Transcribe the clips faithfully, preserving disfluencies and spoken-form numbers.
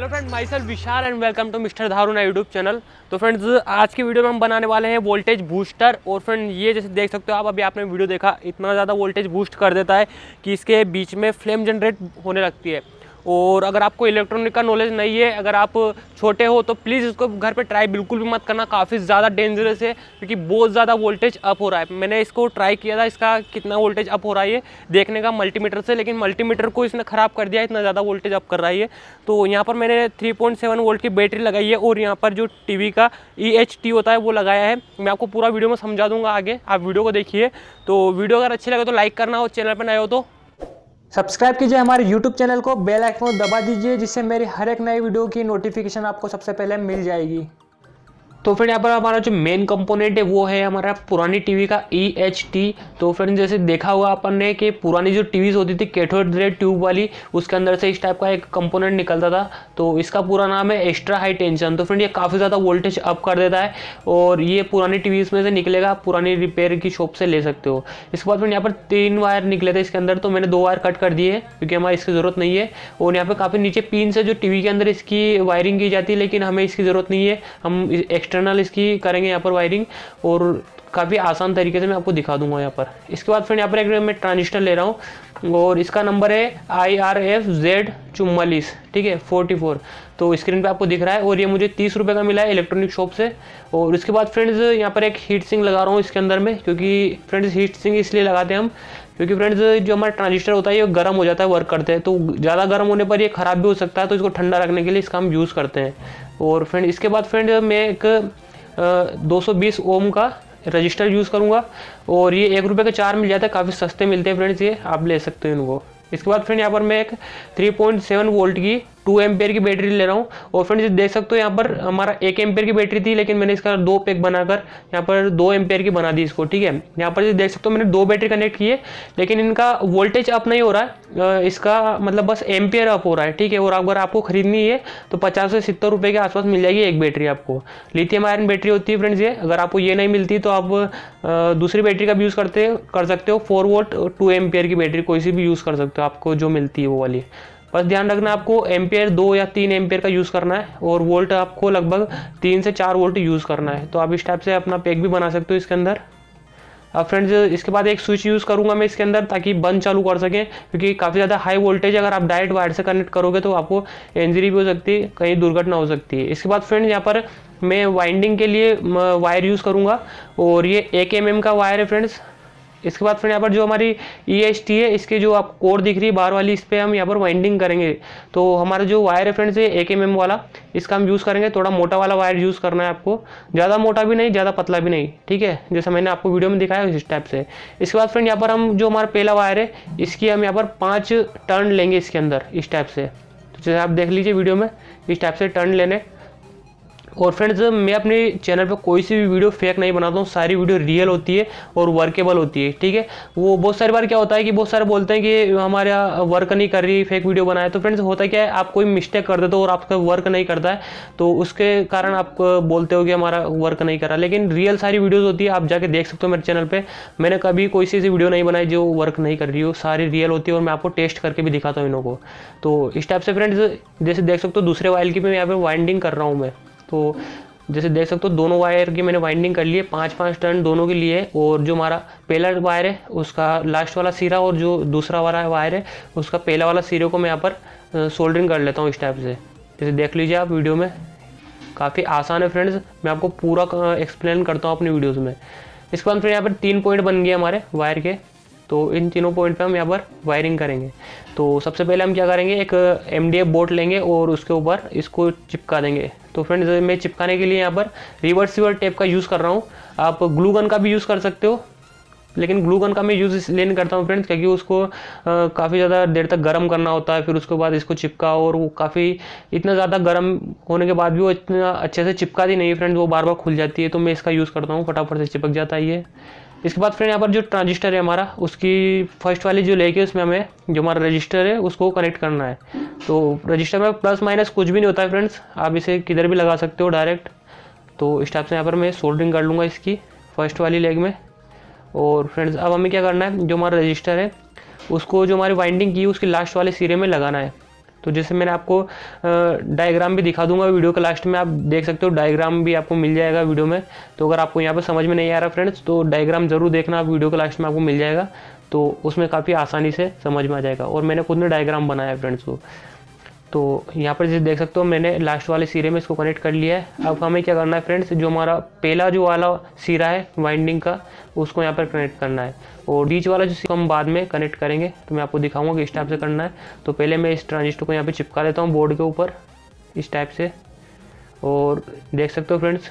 Hello friend, myself Vishal and welcome to mister Dharuna YouTube channel. तो friends, आज की video में हम बनाने वाले हैं वोल्टेज बूस्टर। और फ्रेंड, ये जैसे देख सकते हो आप, अभी आपने वीडियो देखा, इतना ज़्यादा वोल्टेज बूस्ट कर देता है कि इसके बीच में फ्लेम जनरेट होने लगती है। और अगर आपको इलेक्ट्रॉनिक का नॉलेज नहीं है, अगर आप छोटे हो, तो प्लीज़ इसको घर पे ट्राई बिल्कुल भी मत करना। काफ़ी ज़्यादा डेंजरस है क्योंकि बहुत ज़्यादा वोल्टेज अप हो रहा है। मैंने इसको ट्राई किया था, इसका कितना वोल्टेज अप हो रहा है ये देखने का मल्टीमीटर से, लेकिन मल्टीमीटर को इसने ख़राब कर दिया, इतना ज़्यादा वोल्टेज अप कर रहा है ये। तो यहाँ पर मैंने थ्री पॉइंट सेवन वोल्ट की बैटरी लगाई है और यहाँ पर जो टीवी का ई एच टी होता है वो लगाया है। मैं आपको पूरा वीडियो में समझा दूँगा आगे, आप वीडियो को देखिए। तो वीडियो अगर अच्छी लगे तो लाइक करना, और चैनल पर नए हो तो सब्सक्राइब कीजिए हमारे यूट्यूब चैनल को, बेल आइकन दबा दीजिए, जिससे मेरी हर एक नई वीडियो की नोटिफिकेशन आपको सबसे पहले मिल जाएगी। तो फ्रेंड, यहाँ पर हमारा जो मेन कंपोनेंट है वो है हमारा पुरानी टीवी का ई एच टी। तो फ्रेंड, जैसे देखा हुआ अपन ने कि पुरानी जो टीवीज़ होती थी कैथोड रे ट्यूब वाली, उसके अंदर से इस टाइप का एक कंपोनेंट निकलता था। तो इसका पूरा नाम है एक्स्ट्रा हाई टेंशन। तो फ्रेंड, ये काफ़ी ज़्यादा वोल्टेज अप कर देता है और ये पुरानी टीवीज़ में से निकलेगा, आप पुरानी रिपेयर की शॉप से ले सकते हो। इसके बाद फ्रेंड, यहाँ पर तीन वायर निकले थे इसके अंदर, तो मैंने दो वायर कट कर दिए क्योंकि हमारी इसकी ज़रूरत नहीं है। और यहाँ पर काफ़ी नीचे पिन से जो टीवी के अंदर इसकी वायरिंग की जाती है, लेकिन हमें इसकी ज़रूरत नहीं है, हम एक्सटर्नल इसकी करेंगे यहाँ पर वायरिंग, और काफ़ी आसान तरीके से मैं आपको दिखा दूंगा यहाँ पर। इसके बाद फ्रेंड, यहाँ पर एक मैं ट्रांजिस्टर ले रहा हूँ और इसका नंबर है आई आर एफ जेड चुम्मालीस, ठीक है, फोर्टी फोर। तो स्क्रीन पे आपको दिख रहा है और ये मुझे तीस रुपये का मिला है इलेक्ट्रॉनिक शॉप से। और इसके बाद फ्रेंड्स, यहाँ पर एक हीट सिंक लगा रहा हूँ इसके अंदर में, क्योंकि फ्रेंड्स हीट सिंक इसलिए लगाते हैं हम क्योंकि फ्रेंड्स जो हमारा ट्रांजिस्टर होता है ये गर्म हो जाता है वर्क करते हैं, तो ज़्यादा गर्म होने पर ये ख़राब भी हो सकता है, तो इसको ठंडा रखने के लिए इसका हम यूज़ करते हैं। और फ्रेंड, इसके बाद फ्रेंड मैं एक दो सौ बीस ओम का रजिस्टर यूज़ करूँगा और ये एक रुपये के चार मिल जाता है, काफ़ी सस्ते मिलते हैं फ्रेंड्स, ये आप ले सकते हो इनको। इसके बाद फ्रेंड, यहाँ पर मैं एक थ्री पॉइंट सेवन वोल्ट की टू एम्पेयर की बैटरी ले रहा हूँ। और फ्रेंड्स, देख सकते हो यहाँ पर हमारा एक एम्पेयर की बैटरी थी, लेकिन मैंने इसका दो पैक बनाकर यहाँ पर दो एम्पेयर की बना दी इसको, ठीक है। यहाँ पर देख सकते हो मैंने दो बैटरी कनेक्ट किए, लेकिन इनका वोल्टेज अप नहीं हो रहा है, इसका मतलब बस एम्पेयर अप हो रहा है, ठीक है। और अगर आपको खरीदनी है तो पचास से सत्तर रुपये के आसपास मिल जाएगी एक बैटरी आपको। लिथियम आयरन बैटरी होती है फ्रेंड्स ये। अगर आपको ये नहीं मिलती तो आप दूसरी बैटरी का भी यूज़ करते कर सकते हो, फोर वोल्ट टू एम्पेयर की बैटरी कोई सी भी यूज़ कर सकते हो, आपको जो मिलती है वो वाली। बस ध्यान रखना, आपको एम्पेयर दो या तीन एम्पेयर का यूज़ करना है और वोल्ट आपको लगभग तीन से चार वोल्ट यूज़ करना है। तो आप इस टाइप से अपना पैक भी बना सकते हो इसके अंदर। अब फ्रेंड्स, इसके बाद एक स्विच यूज़ करूंगा मैं इसके अंदर, ताकि बंद चालू कर सकें, क्योंकि काफ़ी ज़्यादा हाई वोल्टेज अगर आप डायरेक्ट वायर से कनेक्ट करोगे तो आपको इंजरी भी हो सकती है, कहीं दुर्घटना हो सकती है। इसके बाद फ्रेंड्स, यहाँ पर मैं वाइंडिंग के लिए वायर यूज़ करूँगा और ये एक एम एम का वायर है फ्रेंड्स। इसके बाद फ्रेंड, यहाँ पर जो हमारी ई एच टी है, इसके जो आप कोड दिख रही है बाहर वाली, इस पर हम यहाँ पर वाइंडिंग करेंगे। तो हमारा जो वायर है फ्रेंड्स, ये एक एम एम वाला, इसका हम यूज़ करेंगे। थोड़ा मोटा वाला वायर यूज़ करना है आपको, ज़्यादा मोटा भी नहीं, ज़्यादा पतला भी नहीं, ठीक है, जैसा मैंने आपको वीडियो में दिखाया इस टाइप से। इसके बाद फ्रेंड, यहाँ पर हम जो हमारा पहला वायर है, इसकी हम यहाँ पर पाँच टर्न लेंगे इसके अंदर इस टाइप से। तो जैसे आप देख लीजिए वीडियो में, इस टाइप से टर्न लेने। और फ्रेंड्स, मैं अपने चैनल पे कोई सी भी वीडियो फेक नहीं बनाता हूँ, सारी वीडियो रियल होती है और वर्केबल होती है, ठीक है। वो बहुत सारी बार क्या होता है कि बहुत सारे बोलते हैं कि हमारे यहाँ वर्क नहीं कर रही, फेक वीडियो बनाए। तो फ्रेंड्स, होता क्या है, आप कोई मिस्टेक कर देते हो और आपका वर्क नहीं करता है, तो उसके कारण आप बोलते हो कि हमारा वर्क नहीं कर रहा, लेकिन रियल सारी वीडियोज़ होती है, आप जाके देख सकते हो मेरे चैनल पर। मैंने कभी कोई सी ऐसी वीडियो नहीं बनाई जो वर्क नहीं कर रही हो, सारी रियल होती है और मैं आपको टेस्ट करके भी दिखाता हूँ इन्हों को। तो इस टाइप से फ्रेंड्स, जैसे देख सकते हो दूसरे वायर की भी यहाँ पर वाइंडिंग कर रहा हूँ मैं। तो जैसे देख सकते हो दोनों वायर की मैंने वाइंडिंग कर ली है, पाँच पाँच टर्न दोनों के लिए। और जो हमारा पहला वायर है उसका लास्ट वाला सिरा, और जो दूसरा वाला वायर है उसका पहला वाला सिरे को मैं यहाँ पर सोल्डरिंग कर लेता हूँ इस टाइप से। जैसे देख लीजिए आप वीडियो में, काफ़ी आसान है फ्रेंड्स, मैं आपको पूरा एक्सप्लेन करता हूँ अपनी वीडियोज़ में। इसके बाद फिर यहाँ पर तीन पॉइंट बन गए हमारे वायर के, तो इन तीनों पॉइंट पे हम यहाँ पर वायरिंग करेंगे। तो सबसे पहले हम क्या करेंगे, एक एम डी एफ बोर्ड लेंगे और उसके ऊपर इसको चिपका देंगे। तो फ्रेंड्स, मैं चिपकाने के लिए यहाँ पर रिवर्सिबल टेप का यूज़ कर रहा हूँ। आप ग्लू गन का भी यूज़ कर सकते हो, लेकिन ग्लू गन का मैं यूज़ इसलिए नहीं करता हूँ फ्रेंड्स, क्योंकि उसको काफ़ी ज़्यादा देर तक गर्म करना होता है, फिर उसके बाद इसको चिपका, और वो काफ़ी इतना ज़्यादा गर्म होने के बाद भी वो इतना अच्छे से चिपकाती नहीं है फ्रेंड्स, वो बार बार खुल जाती है। तो मैं इसका यूज़ करता हूँ, फटाफट से चिपक जाता है ये। इसके बाद फ्रेंड, यहाँ पर जो ट्रांजिस्टर है हमारा, उसकी फर्स्ट वाली जो लेके उसमें हमें जो हमारा रजिस्टर है उसको कनेक्ट करना है। तो रजिस्टर में प्लस माइनस कुछ भी नहीं होता है फ्रेंड्स, आप इसे किधर भी लगा सकते हो डायरेक्ट। तो इस टाइप से यहाँ पर मैं सोल्डरिंग कर लूँगा इसकी फर्स्ट वाली लेग में। और फ्रेंड्स, अब हमें क्या करना है, जो हमारा रजिस्टर है उसको जो हमारी वाइंडिंग की उसके लास्ट वाले सिरे में लगाना है। तो जैसे मैंने आपको डायग्राम भी दिखा दूंगा वीडियो के लास्ट में, आप देख सकते हो डायग्राम भी आपको मिल जाएगा वीडियो में। तो अगर आपको यहाँ पर समझ में नहीं आ रहा फ्रेंड्स तो डायग्राम ज़रूर देखना, आप वीडियो के लास्ट में आपको मिल जाएगा, तो उसमें काफ़ी आसानी से समझ में आ जाएगा। और मैंने खुद ने डायग्राम बनाया है फ्रेंड्स को। तो यहाँ पर जैसे देख सकते हो मैंने लास्ट वाले सिरे में इसको कनेक्ट कर लिया है। अब हमें क्या करना है फ्रेंड्स, जो हमारा पहला जो वाला सिरा है वाइंडिंग का उसको यहाँ पर कनेक्ट करना है, और बीच वाला जो सिरा हम बाद में कनेक्ट करेंगे। तो मैं आपको दिखाऊंगा कि इस टाइप से करना है। तो पहले मैं इस ट्रांजिस्टर को यहाँ पर चिपका देता हूँ बोर्ड के ऊपर इस टाइप से, और देख सकते हो फ्रेंड्स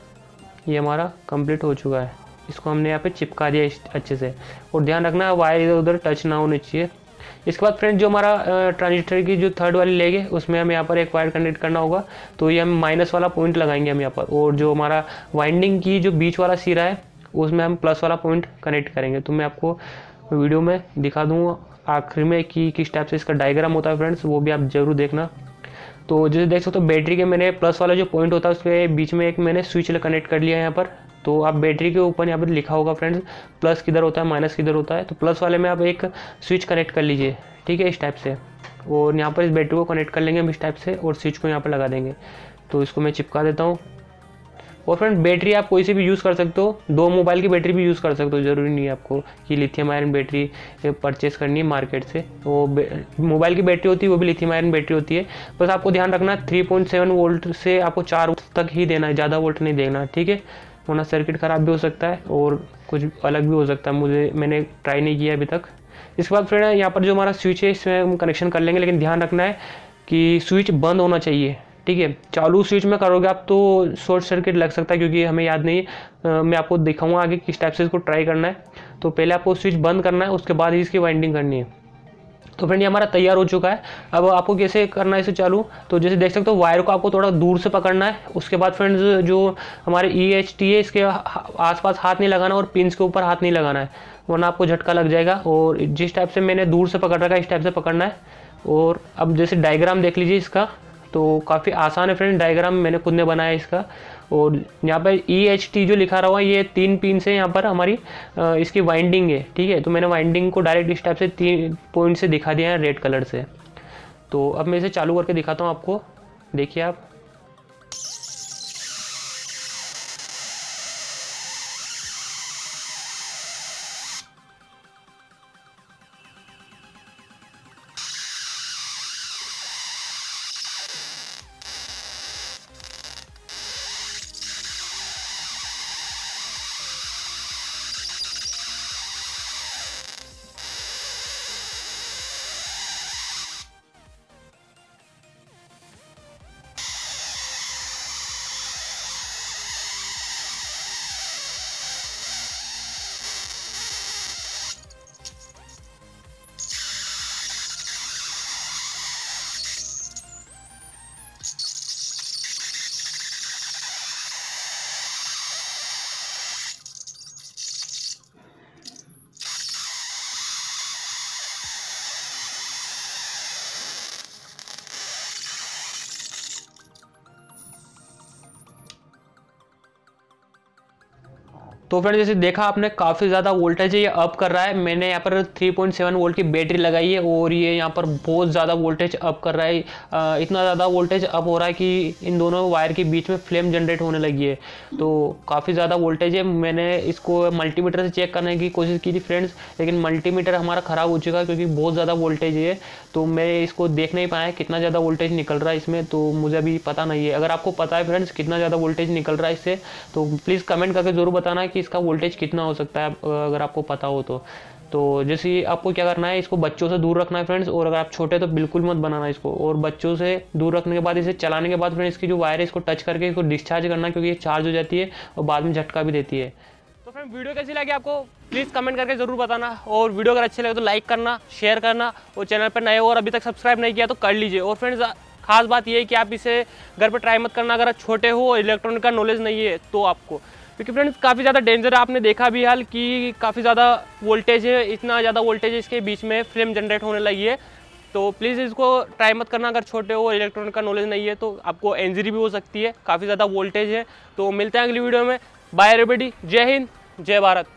ये हमारा कंप्लीट हो चुका है। इसको हमने यहाँ पे चिपका दिया अच्छे से, और ध्यान रखना वायर इधर उधर टच ना होनी चाहिए। इसके बाद फ्रेंड जो हमारा ट्रांजिस्टर की जो थर्ड वाली लेग है उसमें हमें यहाँ पर एक वायर कनेक्ट करना होगा। तो ये हम माइनस वाला पॉइंट लगाएंगे हम यहाँ पर, और जो हमारा वाइंडिंग की जो बीच वाला सिरा है उसमें हम प्लस वाला पॉइंट कनेक्ट करेंगे। तो मैं आपको वीडियो में दिखा दूँगा आखिर में कि किस टाइप से इसका डायग्राम होता है फ्रेंड्स, वो भी आप ज़रूर देखना। तो जैसे देख सकते हो बैटरी के मैंने प्लस वाला जो पॉइंट होता है उसके बीच में एक मैंने स्विच कनेक्ट कर लिया है यहाँ पर। तो आप बैटरी के ऊपर यहाँ पर लिखा होगा फ्रेंड्स प्लस किधर होता है माइनस किधर होता है। तो प्लस वाले में आप एक स्विच कनेक्ट कर लीजिए, ठीक है, इस टाइप से। और यहाँ पर इस बैटरी को कनेक्ट कर लेंगे हम इस टाइप से, और स्विच को यहाँ पर लगा देंगे। तो इसको मैं चिपका देता हूँ। और फ्रेंड बैटरी आप कोई से भी यूज़ कर सकते हो, दो मोबाइल की बैटरी भी यूज़ कर सकते हो, ज़रूरी नहीं है आपको कि लिथियम आयरन बैटरी परचेस करनी है मार्केट से। वो मोबाइल की बैटरी होती है वो भी लिथियम आयरन बैटरी होती है। बस आपको ध्यान रखना थ्री पॉइंट सेवन वोल्ट से आपको चार वोल्ट तक ही देना है, ज़्यादा वोल्ट नहीं देना, ठीक है, वरना सर्किट ख़राब भी हो सकता है और कुछ अलग भी हो सकता है। मुझे मैंने ट्राई नहीं किया अभी तक। इसके बाद फ्रेंड यहाँ पर जो हमारा स्विच है इसमें हम कनेक्शन कर लेंगे, लेकिन ध्यान रखना है कि स्विच बंद होना चाहिए, ठीक है। चालू स्विच में करोगे आप तो शॉर्ट सर्किट लग सकता है, क्योंकि हमें याद नहीं है। मैं आपको दिखाऊंगा आगे किस टाइप से इसको ट्राई करना है। तो पहले आपको स्विच बंद करना है, उसके बाद ही इसकी वाइंडिंग करनी है। तो फ्रेंड ये हमारा तैयार हो चुका है। अब आपको कैसे करना है इसे चालू, तो जैसे देख सकते हो वायर को आपको थोड़ा दूर से पकड़ना है। उसके बाद फ्रेंड्स जो हमारे ई एच टी है इसके आसपास हाथ नहीं लगाना और पिंस के ऊपर हाथ नहीं लगाना है, वरना आपको झटका लग जाएगा। और जिस टाइप से मैंने दूर से पकड़ रखा है इस टाइप से पकड़ना है। और अब जैसे डायग्राम देख लीजिए इसका, तो काफ़ी आसान है फ्रेंड, डायग्राम मैंने खुद ने बनाया है इसका। और यहाँ पर ई एच टी जो लिखा रहा है ये तीन पिन से यहाँ पर हमारी आ, इसकी वाइंडिंग है, ठीक है। तो मैंने वाइंडिंग को डायरेक्ट इस टाइप से तीन पॉइंट से दिखा दिया है रेड कलर से। तो अब मैं इसे चालू करके दिखाता हूँ आपको, देखिए आप। तो फ्रेंड जैसे देखा आपने काफ़ी ज़्यादा वोल्टेज है ये अप कर रहा है। मैंने यहाँ पर थ्री पॉइंट सेवन वोल्ट की बैटरी लगाई है और ये यहाँ पर बहुत ज़्यादा वोल्टेज अप कर रहा है। आ, इतना ज़्यादा वोल्टेज अप हो रहा है कि इन दोनों वायर के बीच में फ्लेम जनरेट होने लगी है। तो काफ़ी ज़्यादा वोल्टेज है। मैंने इसको मल्टीमीटर से चेक करने की कोशिश की थी फ्रेंड्स, लेकिन मल्टीमीटर हमारा ख़राब हो चुका है क्योंकि बहुत ज़्यादा वोल्टेज है। तो मैं इसको देख नहीं पाया कितना ज़्यादा वोल्टेज निकल रहा है इसमें, तो मुझे अभी पता नहीं है। अगर आपको पता है फ्रेंड्स कितना ज़्यादा वोल्टेज निकल रहा है इससे, तो प्लीज़ कमेंट करके ज़रूर बताना कि इसका वोल्टेज कितना हो सकता है, अगर आपको पता हो तो। तो जैसे आपको क्या करना है, इसको बच्चों से दूर रखना है फ्रेंड्स, और अगर आप छोटे तो बिल्कुल मत बनाना इसको। और बच्चों से दूर रखने के बाद इसे चलाने के बाद फ्रेंड्स इसकी जो वायर है इसको टच करके इसको डिस्चार्ज करना, क्योंकि ये चार्ज हो जाती है और बाद में झटका भी देती है। तो फ्रेंड वीडियो कैसी लगी आपको प्लीज़ कमेंट करके ज़रूर बताना, और वीडियो अगर अच्छी लगे तो लाइक करना, शेयर करना, और चैनल पर नए हो और अभी तक सब्सक्राइब नहीं किया तो कर लीजिए। और फ्रेंड्स खास बात ये है कि आप इसे घर पर ट्राई मत करना अगर आप छोटे हो, इलेक्ट्रॉनिक का नॉलेज नहीं है तो आपको, क्योंकि फ्रेंड्स काफ़ी ज़्यादा डेंजर है। आपने देखा भी हाल कि काफ़ी ज़्यादा वोल्टेज है, इतना ज़्यादा वोल्टेज है इसके बीच में फ्लेम जनरेट होने लगी है। तो प्लीज़ इसको ट्राई मत करना अगर छोटे हो, इलेक्ट्रॉनिक का नॉलेज नहीं है तो आपको इंजरी भी हो सकती है, काफ़ी ज़्यादा वोल्टेज है। तो मिलते हैं अगली वीडियो में। बाय एवरीबॉडी, जय हिंद, जय भारत।